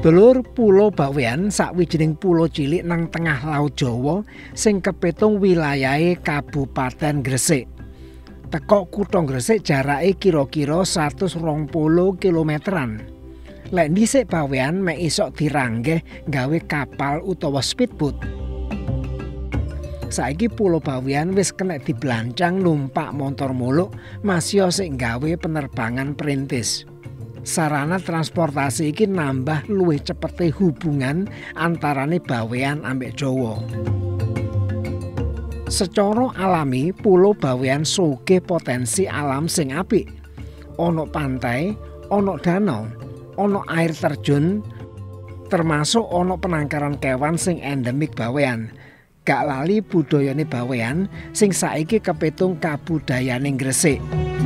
Dulur, Pulo Bawean sawijining pulo cilik nang tengah Laut Jawa sing kepitung wilayahe Kabupaten Gresik. Teko kutha Gresik jarake kira-kira 120 kilometeran. Lek dhisik Bawean mek isok diranggeh gawe kapal utawa speedboat. Saiki Pulo Bawean wis kena diblancang numpak montor muluk masih sik gawe penerbangan perintis. Sarana transportasi iki nambah luwih cepete hubungan antarane Bawean ambek Jawa. Secara alami Pulo Bawean sugih potensi alam sing apik. Ana pantai, ana danau, ana air terjun, termasuk ana penangkaran kewan sing endemik Bawean. Gak lali budayane Bawean sing saiki kepitung kabudayaning Gresik.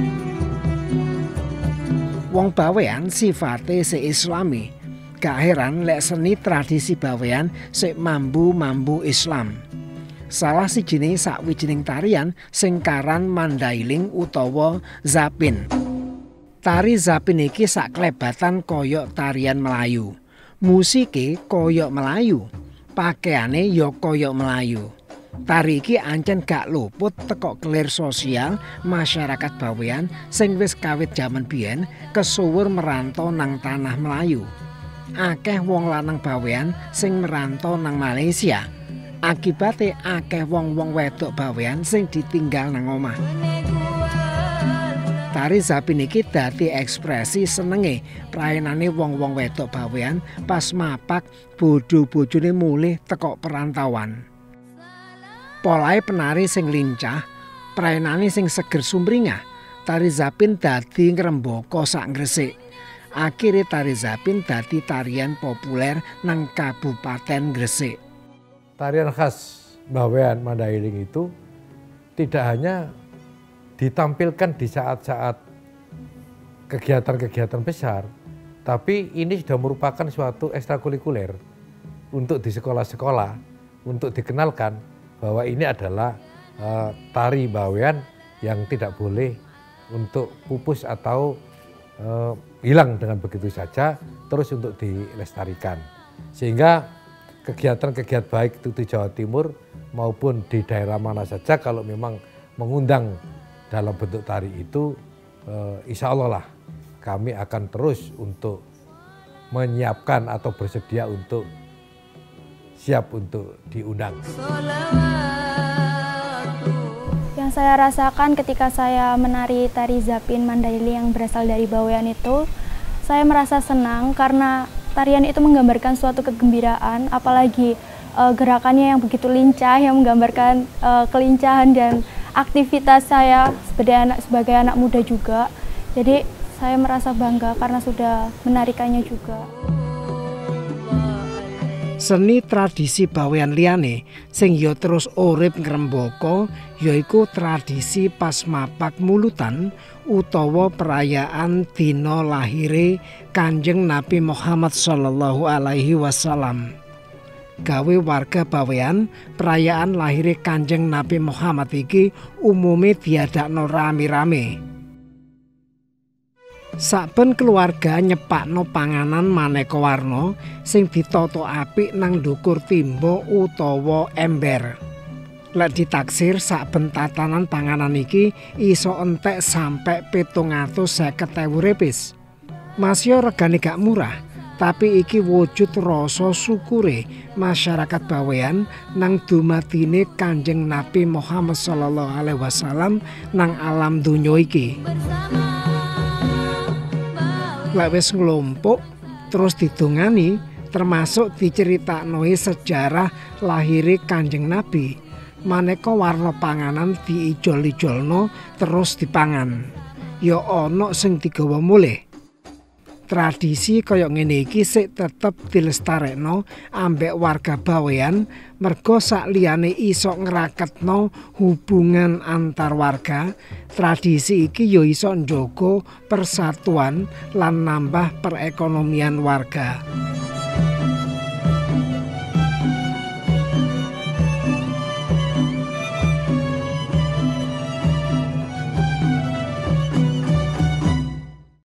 Wong Bawean sifate seislami. Gak heran lek seni tradisi Bawean sik mambu Islam. Salah sijine sawijining tarian sing karan Mandailing utawa Zapin. Tari Zapin iki saklebatan koyok tarian Melayu. Musike koyok Melayu, pakaiane ya koyok Melayu. Tari iki ancen gak luput teko kelir sosial masyarakat Bawean sing wis kawit jaman biyen kesuwur merantau nang tanah Melayu. Akeh wong lanang Bawean sing merantau nang Malaysia. Akibate akeh wong-wong wedok Bawean sing ditinggal nang omah. Tari Zapin iki dadi ekspresi senenge praenane wong-wong wedok Bawean pas mapak bojo-bojone mulih teko perantauan. Polahe penari sing lincah, praenane sing seger sumringah. Tari Zapin dadi ngrembaka sak Gresik. Akhire Tari Zapin dadi tarian populer nang Kabupaten Gresik. Tarian khas Bawean Mandailing itu tidak hanya ditampilkan di saat-saat kegiatan-kegiatan besar, tapi ini sudah merupakan suatu ekstrakurikuler untuk di sekolah-sekolah, untuk dikenalkan bahwa ini adalah tari Bawean yang tidak boleh untuk pupus atau hilang dengan begitu saja, terus untuk dilestarikan. Sehingga kegiatan-kegiatan baik itu di Jawa Timur maupun di daerah mana saja kalau memang mengundang dalam bentuk tari itu, insya Allah lah kami akan terus untuk menyiapkan atau bersedia untuk siap untuk diundang. Yang saya rasakan ketika saya menari tari Zapin Mandailing yang berasal dari Bawean itu, saya merasa senang karena tarian itu menggambarkan suatu kegembiraan, apalagi gerakannya yang begitu lincah, yang menggambarkan kelincahan dan aktivitas saya sebagai anak muda juga. Jadi saya merasa bangga karena sudah menarikannya juga. Seni tradisi Bawean liyane sing ya terus urip ngrembaka yaiku tradisi pas mapak mulutan utawa perayaan dina lahire Kanjeng Nabi Muhammad sallallahu alaihi wasallam. Gawe warga Bawean, perayaan lahire Kanjeng Nabi Muhammad iki umume diadakno rame-rame. Saben keluarga nyepakno panganan maneka warna sing ditata apik nang ndukur timba utawa ember. Lek ditaksir saben tatanan panganan iki iso entek sampe 750.000 repis. Masih regane gak murah, tapi iki wujud rasa syukure masyarakat Bawean nang dumatine Kanjeng Nabi Muhammad sallallahu alaihi wasallam nang alam donya iki. Lek wis nglumpuk terus didongani, termasuk diceritaknoe sejarah lahire Kanjeng Nabi. Maneka warna panganan diijol-ijolno terus dipangan. Ya ana sing digawa mulih. Tradisi kaya ngene iki sik tetep dilestarekno ambek warga Bawean merga sakliyane iso ngraketno hubungan antar warga. Tradisi iki ya iso njaga persatuan lan nambah perekonomian warga.